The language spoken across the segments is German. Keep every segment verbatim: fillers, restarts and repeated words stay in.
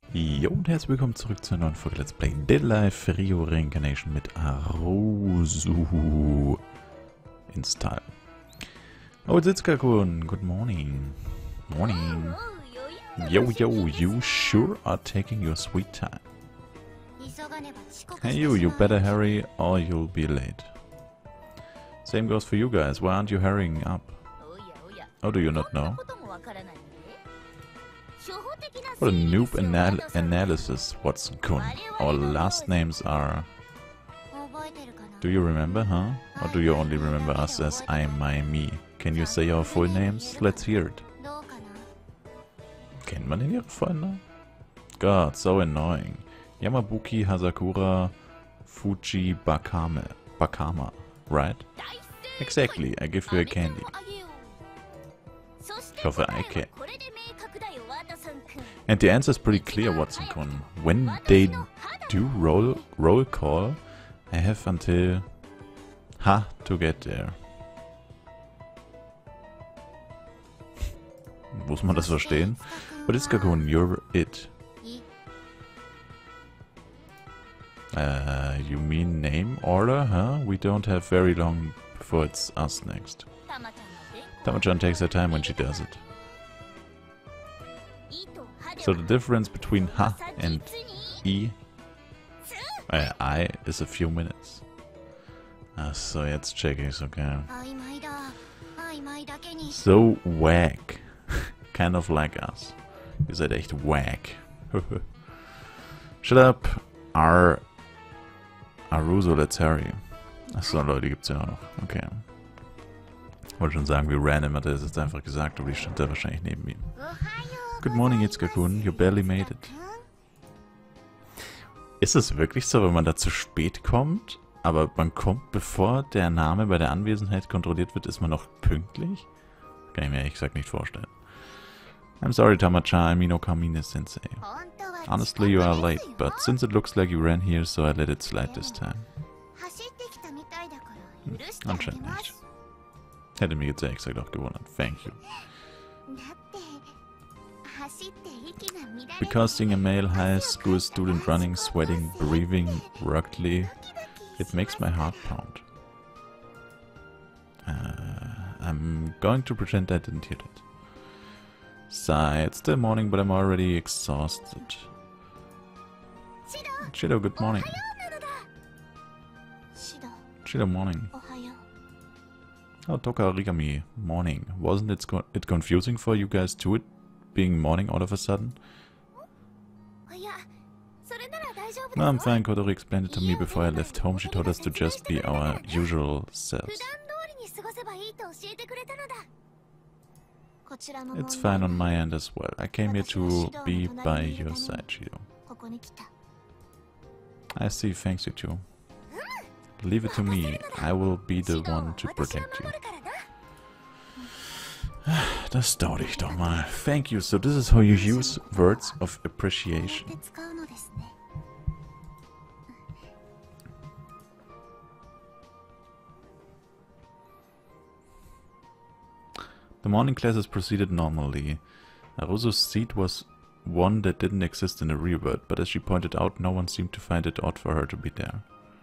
Jo und herzlich willkommen zurück zur neuen Folge Let's Play Dead Life Rio Reincarnation mit Arusu in Style. Oh, it's Itzka-kun. Good morning. Morning. Yo, yo, you sure are taking your sweet time. Hey you, you better hurry or you'll be late. Same goes for you guys. Why aren't you hurrying up? Oh, do you not know? What a noob anal analysis, Watson-kun. Our last names are... Do you remember, huh? Or do you only remember us as I, my, me? Can you say our full names? Let's hear it. Kennt man denn ihre vollen Namen? God, so annoying. Yamabuki Hazakura Fuji Bakame. Bakama, right? Exactly, I give you a candy. Ich hoffe, I can. And the answer is pretty clear, Watson-kun. When they do roll roll call, I have until ha to get there. Muss man das verstehen? But it's Itzka-kun, you're it. Uh, you mean name order, huh? We don't have very long before it's us next. Tama-chan takes her time when she does it. So the difference between ha and i, uh, I is a few minutes. Ach so, jetzt check ich's, okay. So whack. Kind of like us. Ihr seid echt whack. Shut up. R. Arusu, let's hurry. Achso, Leute, gibt's ja auch noch. Okay. Wollte schon sagen, wie random hat er es jetzt einfach gesagt, aber die stand da wahrscheinlich neben ihm. Good morning, Itzka-kun. You barely made it. Ist es wirklich so, wenn man da zu spät kommt, aber man kommt, bevor der Name bei der Anwesenheit kontrolliert wird, ist man noch pünktlich? Kann ich mir ehrlich gesagt nicht vorstellen. I'm sorry, Tama-chan, I mean Okamine-sensei. Honestly, you are late, but since it looks like you ran here, so I let it slide this time. Hm, anscheinend nicht. Hätte mich jetzt ehrlich gesagt auch gewundert. Thank you. Because seeing a male high school student running, sweating, breathing ruggedly, it makes my heart pound. Uh, I'm going to pretend I didn't hear that. Sigh, it's still morning, but I'm already exhausted. Shido, good morning. Shido, morning. Oh, Toka Origami, morning. Wasn't it, co it confusing for you guys too, it being morning all of a sudden? No, I'm fine. Kotori explained it to me before I left home. She told us to just be our usual selves. It's fine on my end as well. I came here to be by your side, Shido. I see, thanks you too. Leave it to me. I will be the one to protect you. Das dauert ich doch mal. Thank you. So this is how you use words of appreciation. The morning classes proceeded normally. Arusu's seat was one that didn't exist in the real world, but as she pointed out, no one seemed to find it odd for her to be there.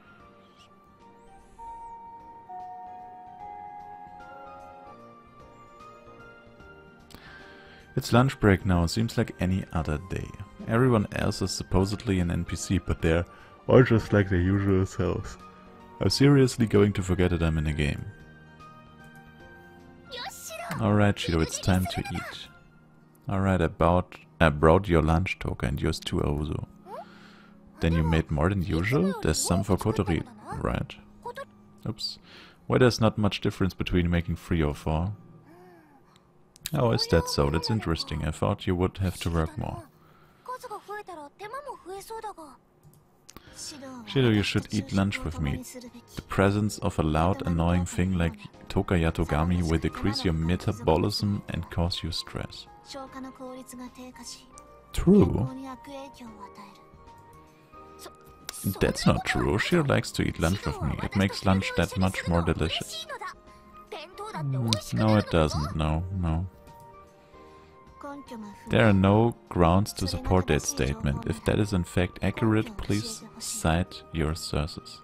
It's lunch break now, seems like any other day. Everyone else is supposedly an N P C, but they're all just like their usual selves. I'm seriously going to forget that I'm in a game. Alright, Shido, it's time to eat. Alright, I bought, I brought your lunch, Toka, and yours too, Arusu. Then you made more than usual? There's some for Kotori, right? Oops. Well, there's not much difference between making three or four. Oh, is that so? That's interesting. I thought you would have to work more. Shido, you should eat lunch with me. The presence of a loud, annoying thing like Toka Yatogami will decrease your metabolism and cause you stress. True? That's not true. Shido likes to eat lunch with me. It makes lunch that much more delicious. Mm, no, it doesn't. No, no. There are no grounds to support that statement. If that is in fact accurate, please cite your sources.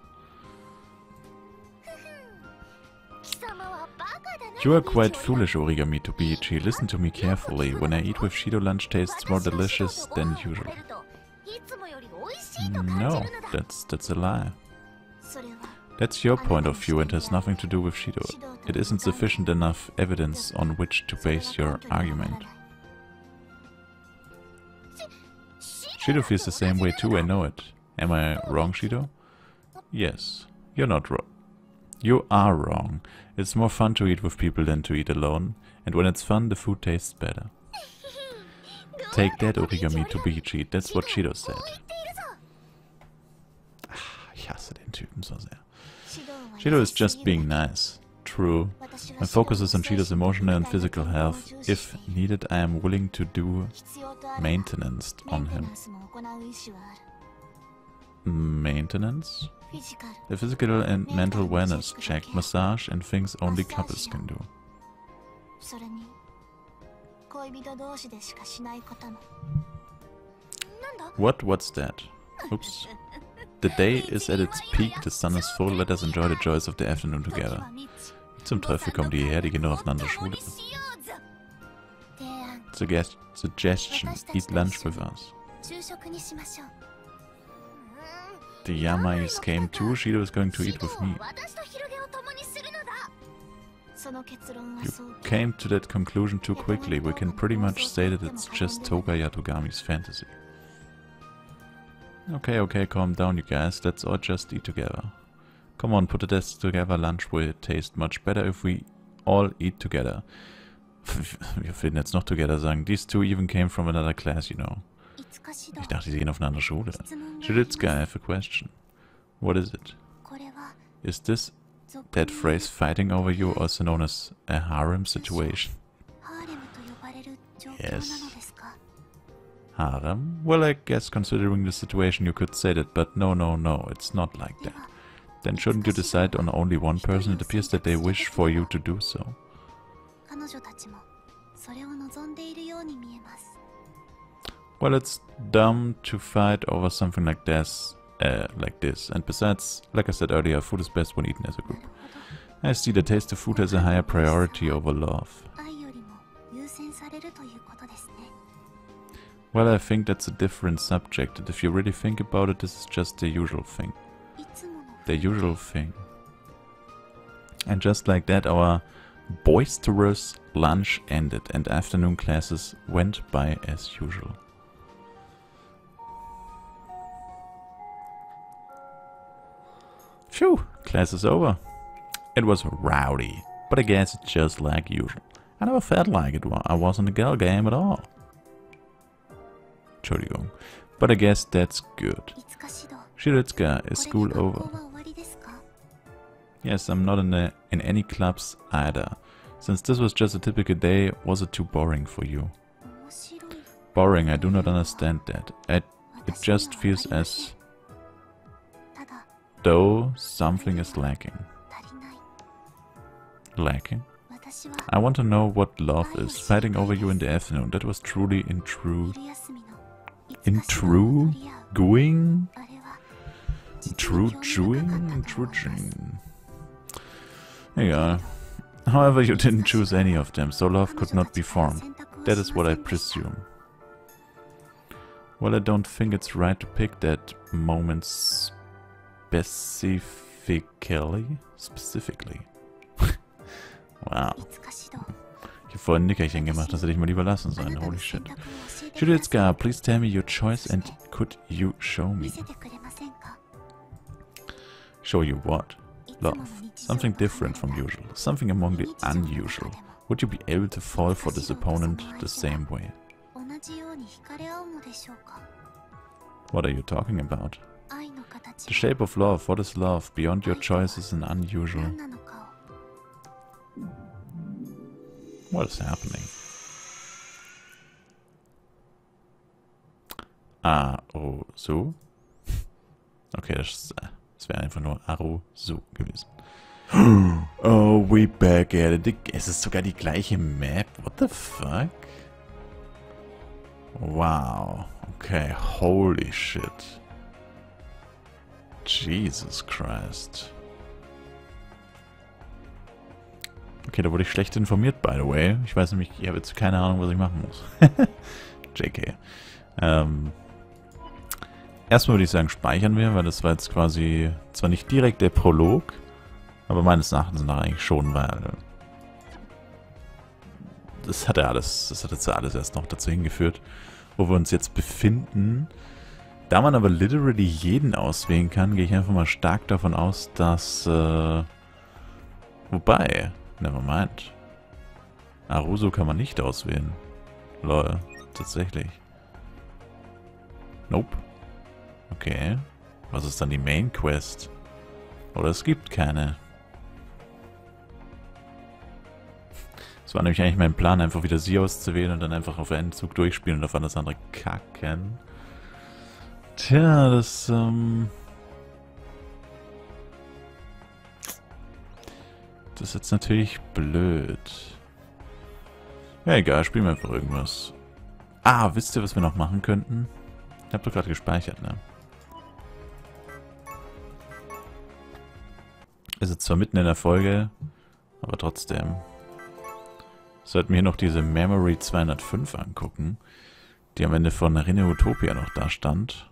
You are quite foolish, Origami to B H. Listen to me carefully. When I eat with Shido, lunch tastes more delicious than usual. No, that's that's a lie. That's your point of view and has nothing to do with Shido. It isn't sufficient enough evidence on which to base your argument. Shido feels the same way too, I know it. Am I wrong, Shido? Yes, you're not wrong. You are wrong. It's more fun to eat with people than to eat alone, and when it's fun, the food tastes better. Take that, Origami to B H. That's what Shido said. Ich hasse den Typen so sehr. Shido is just being nice. True. My focus is on Shido's emotional and physical health. If needed, I am willing to do maintenance on him. Maintenance? A physical and mental wellness check, massage, and things only couples can do. What? What's that? Oops. The day is at its peak, the sun is full, let us enjoy the joys of the afternoon together. Wie zum Teufel kommen die hierher, die gehen nur auf eine andere Schule. Suggest suggestion, eat lunch with us. The Yamais came too, Shido is going to eat with me. You came to that conclusion too quickly, we can pretty much say that it's just Toga Yatogami's fantasy. Okay, okay, calm down you guys, let's all just eat together. Come on, put the desks together, lunch will taste much better if we all eat together. Wir werden jetzt noch together sagen, these two even came from another class, you know. Ich dachte, sie gehen auf eine andere Schule. Shiritsuka, I have a question. What is it? Is this that phrase fighting over you also known as a harem situation? Yes. Harem? Well, I guess considering the situation you could say that, but no, no, no, it's not like that. Then shouldn't you decide on only one person? It appears that they wish for you to do so. Well, it's dumb to fight over something like this, uh, like this. And besides, like I said earlier, food is best when eaten as a group. I see the taste of food has a higher priority over love. Well, I think that's a different subject, and if you really think about it, this is just the usual thing. The usual thing. And just like that, our boisterous lunch ended, and afternoon classes went by as usual. Phew, class is over. It was rowdy, but I guess it's just like usual. I never felt like it was. I wasn't a girl game at all. Entschuldigung. But I guess that's good. Shiritsuka, is school over? Yes, I'm not in, a, in any clubs either. Since this was just a typical day, was it too boring for you? Boring, I do not understand that. I, it just feels as though something is lacking. Lacking? I want to know what love is. Fighting over you in the afternoon, that was truly intrude. Intrude? Going? True chewing? True chewing. Yeah. However, you didn't choose any of them, so love could not be formed. That is what I presume. Well, I don't think it's right to pick that moment specifically. Specifically. Wow. Ich habe vorhin ein Nickerchen gemacht, das hätte ich mal lieber lassen sollen. Holy shit. Shiritsuka, please tell me your choice and could you show me? Show you what? Love. Something different from usual. Something among the unusual. Would you be able to fall for this opponent the same way? What are you talking about? The shape of love. What is love? Beyond your choices and unusual. What is happening? Ah, oh, so? Okay, das, das wäre einfach nur Aro so gewesen. Oh, we back at it. Es ist sogar die gleiche Map. What the fuck? Wow. Okay, holy shit. Jesus Christ. Okay, da wurde ich schlecht informiert, by the way. Ich weiß nämlich, ich habe jetzt keine Ahnung, was ich machen muss. J K. Ähm, erstmal würde ich sagen, speichern wir, weil das war jetzt quasi zwar nicht direkt der Prolog, aber meines Erachtens nach eigentlich schon, weil das hat ja alles, das hat jetzt ja alles erst noch dazu hingeführt, wo wir uns jetzt befinden. Da man aber literally jeden auswählen kann, gehe ich einfach mal stark davon aus, dass, äh, wobei, nevermind. Aruso kann man nicht auswählen. Lol, tatsächlich. Nope. Okay. Was ist dann die Main Quest? Oder es gibt keine. Es war nämlich eigentlich mein Plan, einfach wieder sie auszuwählen und dann einfach auf einen Zug durchspielen und auf alles andere kacken. Tja, das, ähm... das ist jetzt natürlich blöd. Ja, egal, spielen wir einfach irgendwas. Ah, wisst ihr, was wir noch machen könnten? Ich hab doch gerade gespeichert, ne? Ist jetzt zwar mitten in der Folge, aber trotzdem. Sollten wir hier noch diese Memory zweihundertfünf angucken, die am Ende von Rinne Utopia noch da stand.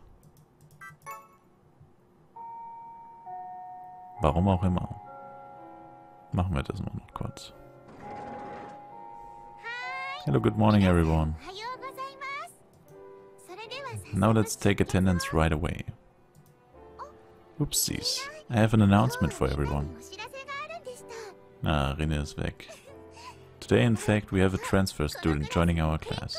Warum auch immer. Machen wir das mal noch kurz. Hello, good morning everyone. Now let's take attendance right away. Oopsies. I have an announcement for everyone. Ah, Rinne ist weg. Today, in fact, we have a transfer student joining our class.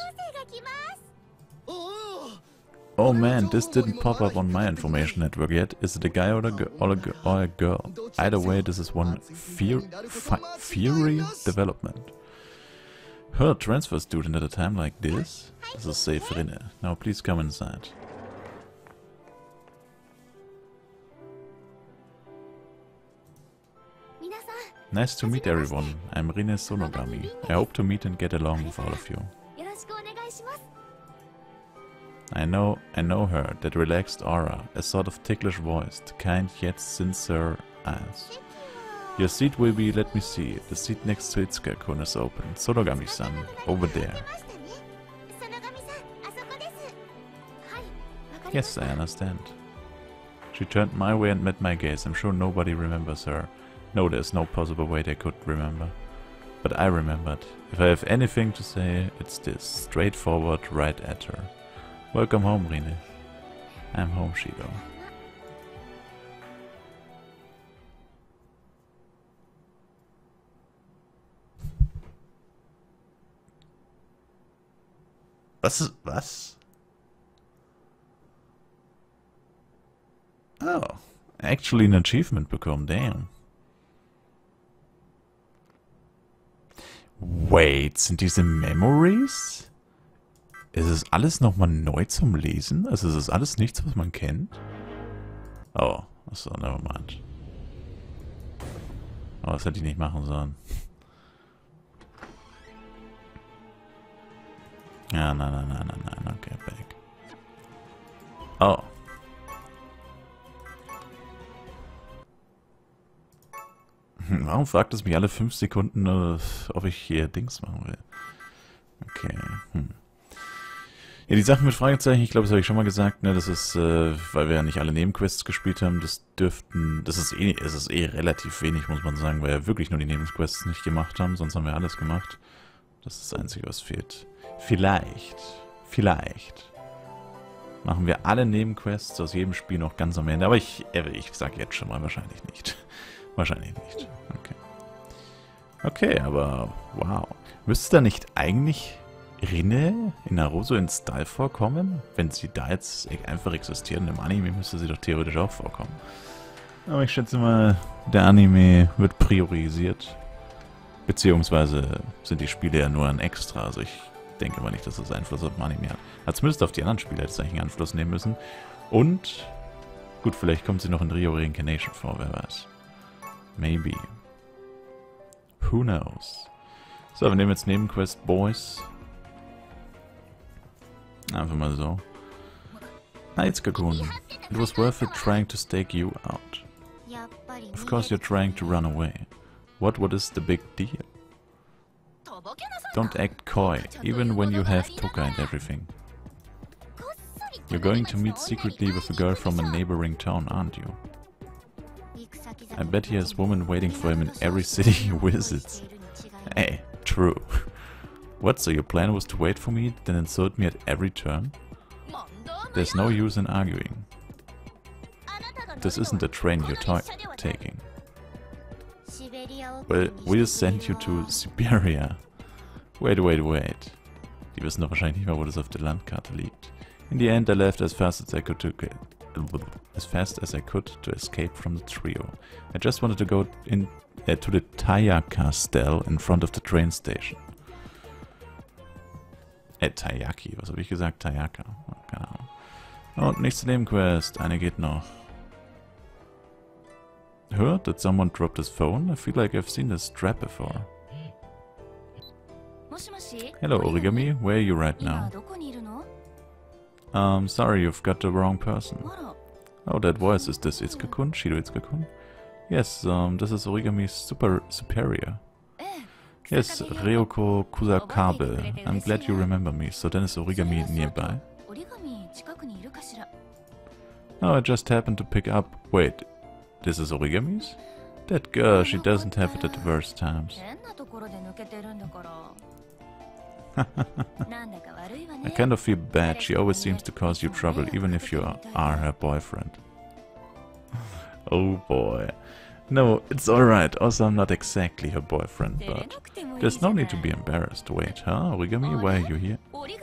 Oh man, this didn't pop up on my information network yet. Is it a guy or a, or a, or a girl? Either way, this is one fear, Fury development. Her transfer student at a time like this? This is safe, Rinne. Now please come inside. Nice to meet everyone. I'm Rinne Sonogami. I hope to meet and get along with all of you. I know, I know her, that relaxed aura, a sort of ticklish voice, the kind yet sincere eyes. Your seat will be, let me see, the seat next to Itsuka-kun is open. Sonogami-san, over there. Yes, I understand. She turned my way and met my gaze. I'm sure nobody remembers her. No, there's no possible way they could remember. But I remembered. If I have anything to say, it's this. Straightforward, right at her. Welcome home, Rinne. I'm home, Shido. Was ist... was? Oh. Actually an achievement bekommen, damn. Wait, sind diese Memories? Ist es alles nochmal neu zum Lesen? Also ist es alles nichts, was man kennt? Oh, achso, nevermind. Oh, das hätte ich nicht machen sollen. Ja, nein, nein, nein, nein, nein, okay, back. Oh. Warum fragt es mich alle fünf Sekunden, ob ich hier Dings machen will? Okay, hm. Ja, die Sachen mit Fragezeichen, ich glaube, das habe ich schon mal gesagt, ne, das ist, äh, weil wir ja nicht alle Nebenquests gespielt haben, das dürften, das ist eh, es ist eh relativ wenig, muss man sagen, weil wir wirklich nur die Nebenquests nicht gemacht haben, sonst haben wir alles gemacht. Das ist das Einzige, was fehlt. Vielleicht, vielleicht machen wir alle Nebenquests aus jedem Spiel noch ganz am Ende, aber ich, ich sage jetzt schon mal, wahrscheinlich nicht. Wahrscheinlich nicht. Okay. Okay, aber wow. Müsste da nicht eigentlich Rinne in Naruto in Style vorkommen? Wenn sie da jetzt einfach existieren im Anime, müsste sie doch theoretisch auch vorkommen. Aber ich schätze mal, der Anime wird priorisiert. Beziehungsweise sind die Spiele ja nur ein Extra. Also ich denke mal nicht, dass das Einfluss auf den Anime hat. Hat zumindest auf die anderen Spiele jetzt eigentlich einen Einfluss nehmen müssen. Und, gut, vielleicht kommt sie noch in Rio Reincarnation vor, wer weiß. Maybe. Who knows? So, wir nehmen jetzt Nebenquest Boys. Einfach mal so. Hi, Itsuka-kun. It was worth it trying to stake you out. Of course you're trying to run away. What, what is the big deal? Don't act coy, even when you have Toka and everything. You're going to meet secretly with a girl from a neighboring town, aren't you? I bet he has women waiting for him in every city he visits. Hey, true. What, so your plan was to wait for me, then insult me at every turn? There's no use in arguing. This isn't a train you're taking. Well, we'll send you to Siberia. Wait, wait, wait. Die wissen doch wahrscheinlich nicht mehr, wo das auf der Landkarte liegt. In the end, I left as fast as I could to get, as fast as I could to escape from the trio. I just wanted to go in uh, to the Tayaka Stell in front of the train station. Äh, Tayaki, was habe ich gesagt? Tayaka. Keine Ahnung. Und nächste Nebenquest, eine geht noch. Heard that someone dropped his phone? I feel like I've seen this strap before. Hello, Origami. Where are you right now? Um, sorry, you've got the wrong person. Oh, that voice. Is this Itsuka-kun? Shido Itsuka-kun? Yes, um, this is Origami's super superior. Yes, Ryoko Kusakabe. I'm glad you remember me. So then is Origami nearby? Oh, I just happened to pick up... Wait, this is Origami's? That girl, she doesn't have it at the worst times. I kind of feel bad. She always seems to cause you trouble, even if you are her boyfriend. Oh boy. No, it's alright. Also, I'm not exactly her boyfriend, but there's no need to be embarrassed. Wait, huh? Origami, why are you here?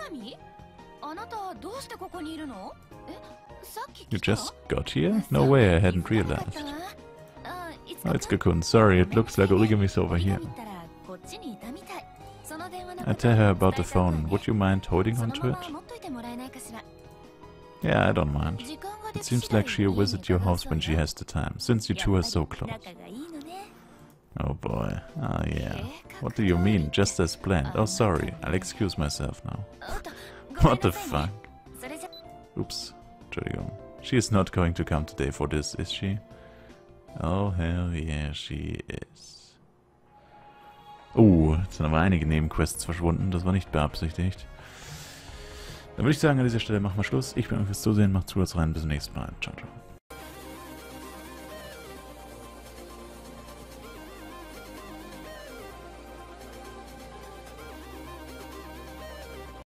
You just got here? No way, I hadn't realized. Oh, it's Itsuka-kun. Sorry, it looks like Origami's over here. I tell her about the phone. Would you mind holding on to it? Yeah, I don't mind. It seems like she'll visit your house when she has the time, since you two are so close. Oh boy. Ah, yeah. What do you mean? Just as planned. Oh, sorry. I'll excuse myself now. What the fuck? Oops. Entschuldigung. She is not going to come today for this, is she? Oh, hell yeah, she is. Oh, jetzt sind aber einige Nebenquests verschwunden. Das war nicht beabsichtigt. Dann würde ich sagen, an dieser Stelle machen wir Schluss. Ich bin euch fürs Zusehen. Macht's gut rein. Bis zum nächsten Mal. Ciao, ciao.